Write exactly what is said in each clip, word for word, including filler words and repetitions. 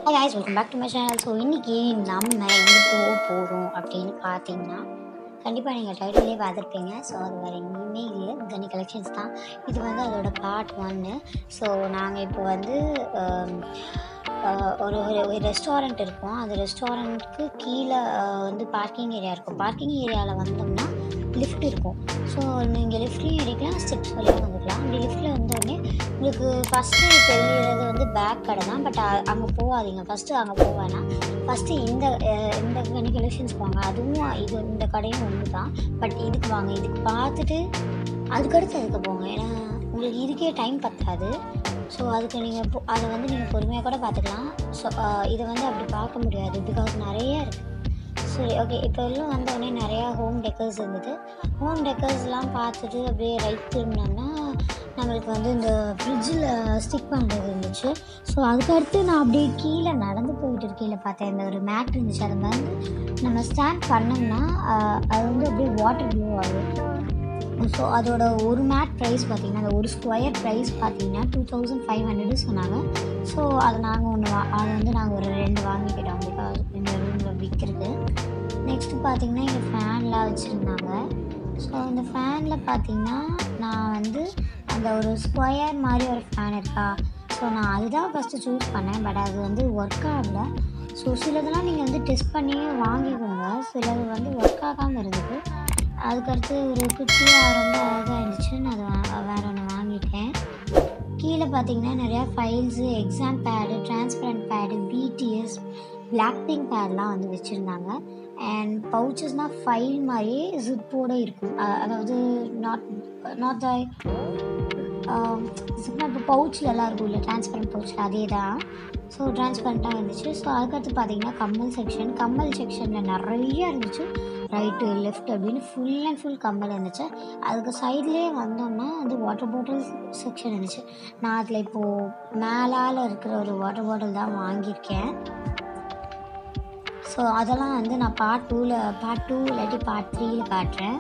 Hi guys, welcome back to my channel. So இன்னைக்கு நம்ம எங்கே போக போகிறோம் அப்படின்னு பார்த்தீங்கன்னா கண்டிப்பாக நீங்கள் டைட்டிலே பார்த்துருப்பீங்க. ஸோ அது வேறு எங்கேயுமே இல்லை, கனி கலெக்ஷன்ஸ் தான். இது வந்து அதோட பார்ட் ஒன்று. ஸோ நாங்கள் இப்போ வந்து ஒரு ஒரு ரெஸ்டாரண்ட் இருக்கும். அந்த ரெஸ்டாரண்ட்டுக்கு கீழே வந்து பார்க்கிங் ஏரியா இருக்கும். பார்க்கிங் ஏரியாவில் வந்தோம்னா லிஃப்ட் இருக்கும். ஸோ நீங்கள் லிஃப்ட்லேயும் எடுக்கலாம், ஸ்டெப்ஸ் வழியாக வந்துக்கலாம். அப்படி லிஃப்ட்டில் வந்தோடனே உங்களுக்கு ஃபஸ்ட்டு தெரிகிறது வந்து பேக் கடை தான். பட் அங்கே போகாதீங்க, ஃபஸ்ட்டு அங்கே போவேன்னா ஃபஸ்ட்டு இந்த இந்த கனி கலெக்ஷன்ஸ் வாங்க. அதுவும் இது இந்த கடையும் ஒன்று தான். பட் இதுக்கு வாங்க, இதுக்கு பார்த்துட்டு அதுக்கடுத்து அதுக்கு போங்க. ஏன்னா உங்களுக்கு இதுக்கே டைம் பத்தாது. ஸோ அதுக்கு நீங்கள் போ அதை வந்து நீங்கள் பொறுமையாக கூட பார்த்துக்கலாம். ஸோ இதை வந்து அப்படி பார்க்க முடியாது, பிகாஸ் நிறைய இருக்குது. சரி, ஓகே. இப்போ எல்லாம் வந்தோடனே நிறையா ஹோம் டெக்கர்ஸ் இருந்தது. ஹோம் டெக்கர்ஸ்லாம் பார்த்துட்டு அப்படியே ரைட் திரும்பினோம்னா நம்மளுக்கு வந்து இந்த ஃப்ரிட்ஜில் ஸ்டிக் பண்ணுறது இருந்துச்சு. ஸோ அதுக்கடுத்து நான் அப்படியே கீழே நடந்து போயிட்டு இருக்கையில் பார்த்தேன், இந்த ஒரு மேட் இருந்துச்சு. அதை வந்து நம்ம ஸ்டாண்ட் பண்ணோம்னா அது வந்து அப்படியே வாட்டர் ப்ளூ ஆகும். ஸோ அதோட ஒரு மேட் ப்ரைஸ் பார்த்திங்கன்னா, அந்த ஒரு ஸ்கொயர் ப்ரைஸ் பார்த்திங்கன்னா டூ தௌசண்ட் ஃபைவ் ஹண்ட்ரடு சொன்னாங்க. ஸோ அதை நாங்கள் ஒன்று வா அதை வந்து நாங்கள் ஒரு ரெண்டு வாங்கிக்கிட்டோம், பிகாஸ் இந்த ரூமில் விற்கிறது. நெக்ஸ்ட்டு பார்த்திங்கன்னா இங்கே ஃபேன்லாம் வச்சுருந்தாங்க. ஸோ இந்த ஃபேனில் பார்த்திங்கன்னா நான் வந்து அந்த ஒரு ஸ்கொயர் மாதிரி ஒரு ஃபேன் இருக்கா, ஸோ நான் அதுதான் ஃபஸ்ட்டு சூஸ் பண்ணேன். பட் அது வந்து ஒர்க் ஆகலை. ஸோ சிலதெல்லாம் நீங்கள் வந்து டெஸ்ட் பண்ணி வாங்கிக்கோங்க, சிலது வந்து ஒர்க் ஆகாமல் இருந்தது. அதுக்கடுத்து ஒரு குட்டியாக ரொம்ப அழகாக இருந்துச்சு, நான் அதை வேறு ஒன்று வாங்கிட்டேன். கீழே பார்த்தீங்கன்னா நிறையா files, exam pad, transparent pad, BTS, Blackpink பேட்லாம் வந்து வச்சுருந்தாங்க. அண்ட் பவுச்சஸ்னால் ஃபைல் மாதிரியே ஜிப்போடு இருக்கும். அதாவது நாட் நாட் த ஜிப்னா இப்போ பவுச்சிலலாம் இருக்கும் இல்லை, டிரான்ஸ்பரண்ட் பவுச்சில் அதே தான். ஸோ டிரான்ஸ்பரண்ட்டாக இருந்துச்சு. ஸோ அதுக்கடுத்து பார்த்திங்கன்னா கம்மல் செக்ஷன். கம்மல் செக்ஷனில் நிறைய இருந்துச்சு, ரைட்டு லெஃப்ட் அப்படின்னு ஃபுல் அண்ட் ஃபுல் கம்மல் இருந்துச்சு. அதுக்கு சைட்லேயே வந்தோம்னா வந்து வாட்டர் பாட்டில் செக்ஷன் இருந்துச்சு. நான் அதில் இப்போது மேலால் இருக்கிற ஒரு வாட்டர் பாட்டில் தான் வாங்கியிருக்கேன். ஸோ அதெல்லாம் வந்து நான் பார்ட் டூவில் பார்ட் டூ இல்லாட்டி பார்ட் த்ரீயில் காட்டுறேன்.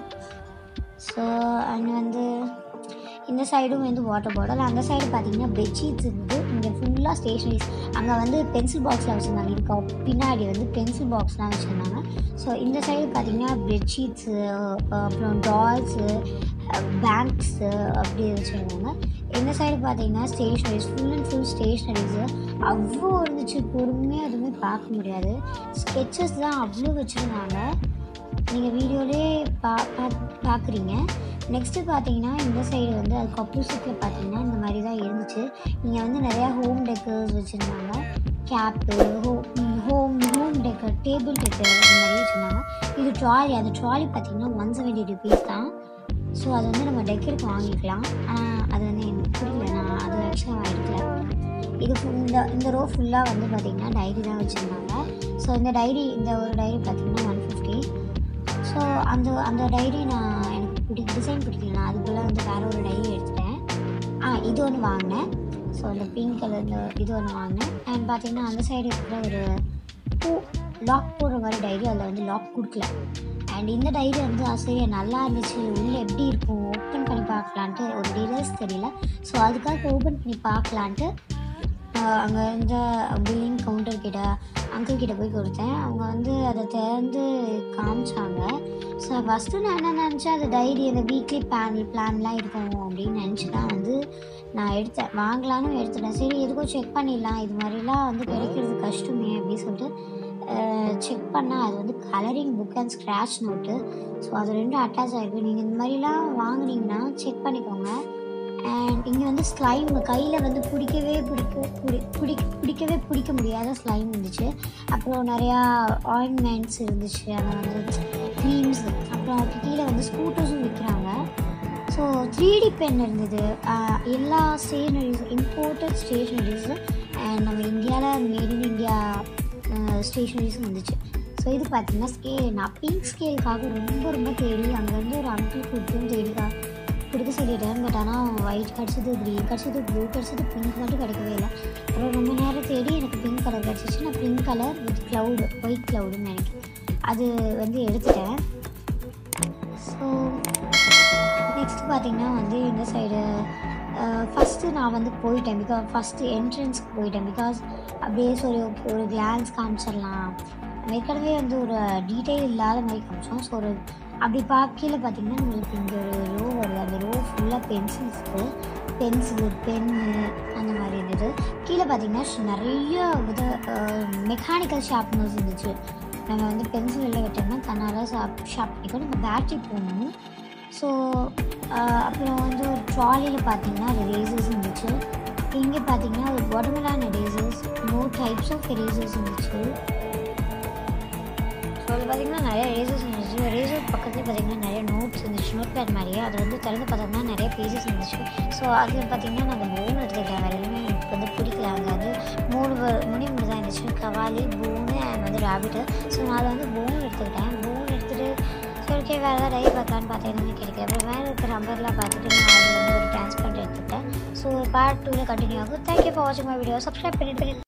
ஸோ அங்கே வந்து இந்த சைடும் வந்து வாட்டர் பாட்டில், அந்த சைடு பார்த்திங்கன்னா பெட்ஷீட்ஸ் இருக்குது. இங்கே ஃபுல்லாக ஸ்டேஷ்னரிஸ். அங்கே வந்து பென்சில் பாக்ஸ்லாம் வச்சுருந்தாங்க, இதுக்கு பின்னாடி வந்து பென்சில் பாக்ஸ்லாம் வச்சுருந்தாங்க. ஸோ இந்த சைடு பார்த்திங்கன்னா பெட்ஷீட்ஸு, அப்புறம் டால்ஸு, பேங்க்ஸு அப்படி வச்சுருந்தாங்க. இந்த சைடு பார்த்திங்கன்னா stationeries, full and full stationeries அவ்வளோ இருந்துச்சு. பொறுமையாக எதுவுமே பார்க்க முடியாது. ஸ்கெட்சஸ் தான் அவ்வளோ வச்சுருந்தாங்க, நீங்கள் வீடியோலே பா பார்க்குறீங்க. நெக்ஸ்ட்டு பார்த்தீங்கன்னா இந்த சைடு வந்து அதுக்கு ஆப்போசிட்டில் பார்த்தீங்கன்னா இந்த மாதிரி தான் இருந்துச்சு. இங்கே வந்து நிறையா ஹோம் டெக்கர்ஸ் வச்சுருந்தாங்க, கேப்பு, ஹோ home home decor, table decor அந்த மாதிரி வச்சுருந்தாங்க. இது ட்ராலி, அந்த ட்ராலி பார்த்திங்கன்னா ஒன் செவன்ட்டி ருபீஸ் தான். ஸோ அது வந்து நம்ம டெக்கருக்கு வாங்கிக்கலாம். ஆனால் அது வந்து எனக்கு புரியல, நான் அதை வச்சு நான் எடுக்கல. இது இந்த இந்த ரோ ஃபுல்லாக வந்து பார்த்திங்கன்னா டைரி தான் வச்சுருந்தாங்க. ஸோ இந்த டைரி, இந்த ஒரு டைரி பார்த்திங்கன்னா ஒன் ஃபிஃப்டி. ஸோ அந்த அந்த டைரி நான் எனக்கு பிடி டிசைன் பிடிக்கல, நான் அதுக்குள்ளே வந்து வேறு ஒரு டைரி எடுத்துட்டேன். ஆ இது ஒன்று வாங்கினேன். ஸோ அந்த பிங்க் கலர் இந்த இது ஒன்று வாங்கினேன். அண்ட் பார்த்திங்கன்னா அந்த சைடு இருக்கிற ஒரு பூ லாக் போடுற மாதிரி டைரி, அதில் வந்து லாக் கொடுக்கல. அண்ட் இந்த டைரி வந்து ஆசிரியர் நல்லா இருந்துச்சு, உள்ளே எப்படி இருக்கும் ஓப்பன் பண்ணி பார்க்கலான்ட்டு ஒரு டீடைல்ஸ் தெரியல. ஸோ அதுக்காக ஓப்பன் பண்ணி பார்க்கலான்ட்டு அங்கே இருந்த பில்லிங் கவுண்டர் கிட்ட அங்கிள் கிட்ட போய் கொடுத்தேன். அவங்க வந்து அதை திறந்து காமிச்சாங்க. ஸோ ஃபஸ்ட்டு நான் என்ன நினச்சேன், அது டைரி அந்த வீக்லி பிளான் பிளான்லாம் இருக்கும் அப்படின்னு நினச்சி தான் வந்து நான் எடுத்தேன், வாங்கலான்னு எடுத்துட்டேன். சரி எதுக்கும் செக் பண்ணிடலாம், இது மாதிரிலாம் வந்து கிடைக்கிறது கஷ்டமே அப்படின்னு சொல்லிட்டு செக் பண்ணால் அது வந்து colouring book and scratch note. So அது ரெண்டும் அட்டாச் ஆகிருக்கு. நீங்கள் இந்த மாதிரிலாம் வாங்கினீங்கன்னா செக் பண்ணிக்கோங்க. அண்ட் இங்கே வந்து ஸ்லைம் கையில் வந்து பிடிக்கவே பிடிக்க பிடி பிடி பிடிக்கவே பிடிக்க முடியாத ஸ்லைம் இருந்துச்சு. அப்புறம் நிறையா ஆயின்மெண்ட்ஸ் இருந்துச்சு, அந்த வந்து க்ரீம்ஸ். அப்புறம் அதுக்கு கீழே வந்து ஸ்கூட்டர்ஸும் விற்கிறாங்க. ஸோ த்ரீ டி பென் இருந்தது, எல்லா ஸ்டேஷ்னரிஸும் இம்போர்ட்டட் ஸ்டேஷ்னரிஸும் அண்ட் நம்ம இந்தியாவில் மேட் இன் இந்தியா ஸ்டேஷ்னரிஸும் வந்துச்சு. ஸோ இது பார்த்திங்கன்னா ஸ்கேல், நான் பிங்க் ஸ்கேலுக்காக ரொம்ப ரொம்ப தேடி அங்கேருந்து ஒரு அங்கிள் கொடுத்தும் தேடிக்கா கொடுக்க சொல்லிட்டேன். பட் ஆனால் ஒயிட் கிடச்சது, க்ரீன் கிடச்சது, ப்ளூ கிடச்சது, பிங்க் மட்டும் கிடைக்கவே இல்லை. அப்புறம் ரொம்ப நேரம் தேடி எனக்கு பிங்க் கலர் கிடச்சிச்சு. நான் pink colour with cloud, white க்ளவுடுன்னு நினைக்கிறேன், அது வந்து எடுத்துட்டேன். ஸோ நெக்ஸ்ட் பார்த்திங்கன்னா வந்து இந்த சைடு ஃபஸ்ட்டு நான் வந்து போயிட்டேன் பிகாஸ் ஃபஸ்ட்டு என்ட்ரன்ஸ்க்கு போயிட்டேன் பிகாஸ் அப்படியே சொல்லி ஓகே ஒரு கிளான்ஸ் காமிச்சிடலாம். ஏற்கனவே வந்து ஒரு டீட்டெயில் இல்லாத மாதிரி காமிச்சோம். ஸோ ஒரு அப்படி பார்க்கல பார்த்திங்கன்னா நம்மளுக்கு இங்கே ஒரு ரோ வருது. அந்த ரோ ஃபுல்லாக பென்சில்ஸு பென்சிலு பென்னு அந்த மாதிரி இருந்தது. கீழே பார்த்திங்கன்னா நிறைய வித மெக்கானிக்கல் ஷார்ப்னர்ஸ் இருந்துச்சு. நம்ம வந்து பென்சில் எல்லாம் விட்டோம்னா தன்னால் ஷார்ப் ஷார்ப் பண்ணிக்கோ நம்ம பேட்ரி போடணும். ஸோ அப்புறம் வந்து ஒரு ட்ராலியில் பார்த்திங்கன்னா எரேசர்ஸ் இருந்துச்சு. இங்கே பார்த்திங்கன்னா ஒரு watermelon erasers, more types of erasers இருந்துச்சு. ஸோ அது பார்த்திங்கன்னா நிறைய எரேசர்ஸ் இருந்துச்சு. எரேசர் பக்கத்துலேயே பார்த்திங்கன்னா நிறைய நோட்ஸ் இருந்துச்சு, நோட் பேட் மாதிரியே. அது வந்து திறந்து பார்த்தோம்னா நிறைய பேஜஸ் இருந்துச்சு. ஸோ அதில் பார்த்திங்கன்னா நான் அந்த போன் எடுத்துக்கிட்டேன். வேறு எதுவுமே எனக்கு வந்து பிடிக்கல. அங்கே வந்து மூணு முனி மூணு தான் இருந்துச்சு, கவாலி, போனு அண்ட் வந்து ரேபிட்டு. ஸோ நான் அதை வந்து போன் எடுத்துக்கிட்டேன். போன் எடுத்துகிட்டு ஸோ ஓகே வேறு ஏதாவது டை பார்க்கலான்னு பார்த்தேன், எதுவுமே கிடைக்கல. அப்புறம் மேலே இருக்கிற ரம்பர்லாம் பார்த்துட்டு நான் அதில் வந்து ஒரு டிரான்ஸ்பரண்ட் எடுத்துக்கிட்டேன். ஸோ பார்ட் டூவில் கண்டினியூ ஆகும். தேங்க்யூ ஃபார் வாட்சிங் மை வீடியோ. சப்ஸ்கிரைப் பண்ணிட்டு